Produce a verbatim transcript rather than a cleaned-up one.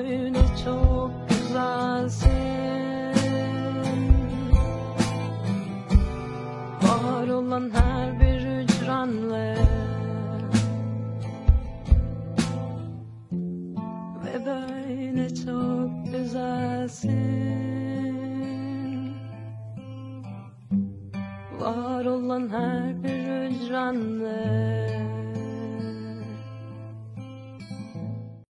böyle çok güzelsin. Var olan her bir hücrenle ve böyle çok güzelsin. Var olan her bir hücrenle